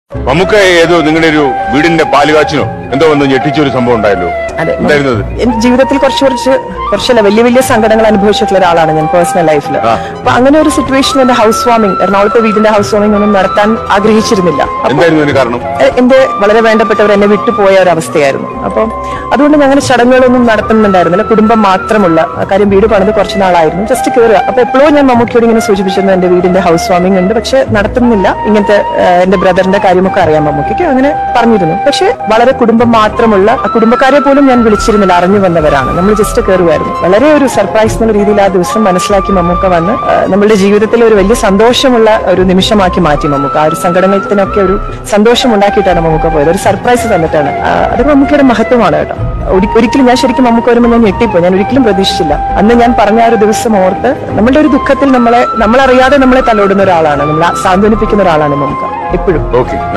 നമുക്ക് ഏതോ നിങ്ങളുടെ ഒരു വീടിന്റെ പാലുകാച്ചിനോ എന്തോ ഒന്ന് ഞെട്ടിച്ചൊരു സംഭവം ഉണ്ടായല്ലോ. അതെ, എന്തായിരുന്നത്? എന്റെ ജീവിതത്തിൽ കുറച്ചല്ല വലിയ വലിയ സങ്കടങ്ങൾ അനുഭവിച്ചിട്ടുള്ള ഒരാളാണ് ഞാൻ പേഴ്സണൽ ലൈഫിൽ. അപ്പൊ അങ്ങനെ ഒരു സിറ്റുവേഷൻ എന്റെ ഹൗസ് വാമിംഗ്, എറണാകുളത്തെ വീടിന്റെ ഹൗസ് വാമിംഗ് ഒന്നും നടത്താൻ ആഗ്രഹിച്ചിരുന്നില്ല. എന്തായിരുന്നു അതിന് കാരണം? എന്റെ വളരെ വേണ്ടപ്പെട്ടവർ എന്നെ വിട്ടുപോയ ഒരു അവസ്ഥയായിരുന്നു. അപ്പൊ അതുകൊണ്ട് ഞങ്ങൾ ചടങ്ങുകളൊന്നും നടത്തുന്നുണ്ടായിരുന്നില്ല. കുടുംബം മാത്രമുള്ള കാര്യം. വീട് പണിത് കുറച്ച് നാളായിരുന്നു, ജസ്റ്റ് കയറുക. അപ്പൊ എപ്പോഴും ഞാൻ മമ്മൂക്കിയോട് ഇങ്ങനെ സൂചിപ്പിച്ചിരുന്നു എന്റെ വീടിന്റെ ഹൗസ് വാമിംഗ് ഉണ്ട്, പക്ഷെ നടത്തുന്നില്ല. ഇങ്ങനത്തെ എന്റെ ബ്രദറിന്റെ കാര്യമൊക്കെ അറിയാം മമ്മൂക്കിക്ക്, അങ്ങനെ പറഞ്ഞിരുന്നു. പക്ഷെ വളരെ കുടുംബം മാത്രമുള്ള കുടുംബക്കാരെ പോലും ഞാൻ വിളിച്ചിരുന്നില്ല, അറിഞ്ഞു വന്നവരാണ്. നമ്മൾ ജസ്റ്റ് കയറുമായിരുന്നു. വളരെ ഒരു സർപ്രൈസ് എന്നുള്ള രീതിയിൽ ആ ദിവസം മനസ്സിലാക്കി മമ്മൂക്ക വന്ന് നമ്മളുടെ ജീവിതത്തിൽ ഒരു വലിയ സന്തോഷമുള്ള ഒരു നിമിഷമാക്കി മാറ്റി മമ്മൂക്ക. ആ ഒരു സങ്കടത്തിനൊക്കെ ഒരു സന്തോഷം ഉണ്ടാക്കിയിട്ടാണ് മമ്മൂക്ക പോയത്. ഒരു സർപ്രൈസ് തന്നിട്ടാണ്. അത് മമ്മൂക്കയുടെ മഹത്വമാണ് കേട്ടോ. ഒരിക്കലും ഞാൻ ശരിക്കും മമ്മൂക്ക വരുമ്പോൾ ഞാൻ ഞെട്ടിപ്പോയി. ഞാൻ ഒരിക്കലും പ്രതീക്ഷിച്ചില്ല. അന്ന് ഞാൻ പറഞ്ഞ ആ ഒരു ദിവസം ഓർത്ത് നമ്മളുടെ ഒരു ദുഃഖത്തിൽ നമ്മളറിയാതെ നമ്മളെ തലോടുന്ന ഒരാളാണ്, നമ്മളെ സാന്ത്വനിപ്പിക്കുന്ന ഒരാളാണ് മമ്മൂക്ക എപ്പോഴും.